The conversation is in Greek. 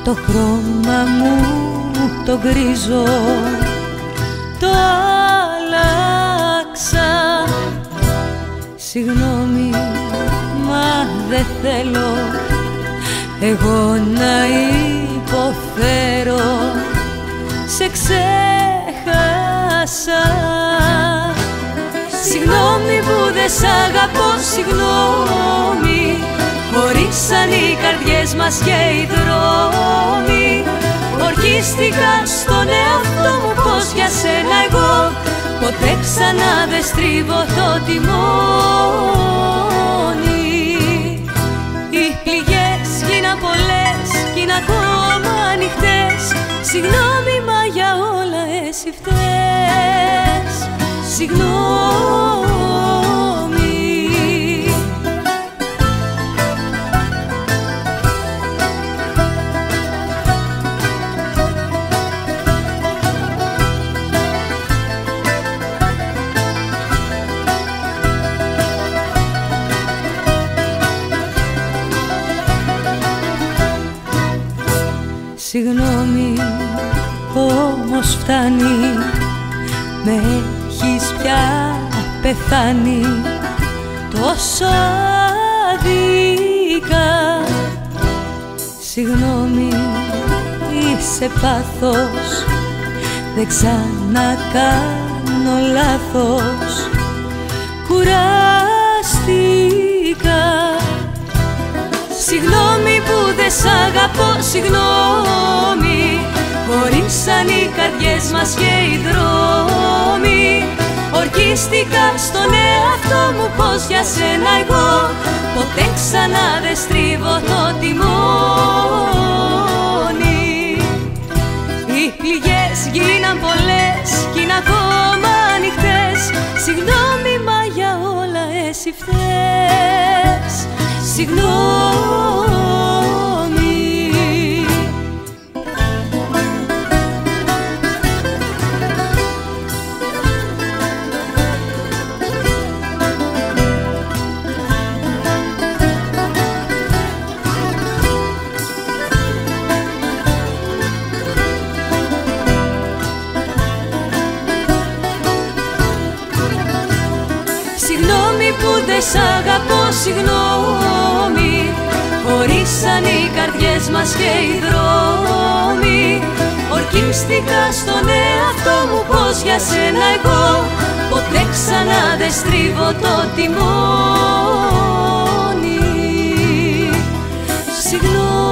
το χρώμα μου το γκρίζο το άλλαξα. Συγγνώμη, μα δεν θέλω εγώ να υποφέρω. Σε ξέχασα. Συγγνώμη που δεν σ' αγαπώ, συγγνώμη. Χωρίσαν οι καρδιές μας και οι δρόμοι. Ορκίστηκα στον εαυτό μου πως για σένα εγώ ποτέ ξανά δεν στρίβω το τιμόνι. Οι πληγές γίναν πολλές κι είναι ακόμα ανοιχτές. Συγγνώμη, μα για όλα εσύ φταίς. Συγγνώμη. Συγγνώμη, όμως φτάνει, με έχεις πια πεθάνει τόσο άδικα. Συγγνώμη, είσαι πάθος, δεν ξανακάνω λάθος. Κουράστηκα. Συγγνώμη που δεν σ' αγαπώ, συγγνώμη. Χωρίσαν οι καρδιές μας και οι δρόμοι. Ορκίστηκα στον εαυτό μου πως για σένα εγώ ποτέ ξανά δεν στρίβω το τιμόνι. Οι πληγές γίναν πολλές κι είναι ακόμα ανοιχτές. Συγγνώμη, μα για όλα εσύ φταίς. Συγγνώμη. Συγγνώμη που δεν σ' αγαπώ, συγγνώμη. Χωρίσαν οι καρδιές μας και οι δρόμοι. Ορκίστηκα στον εαυτό μου πως για σένα εγώ ποτέ ξανά δεν στρίβω το τιμόνι. Συγγνώμη.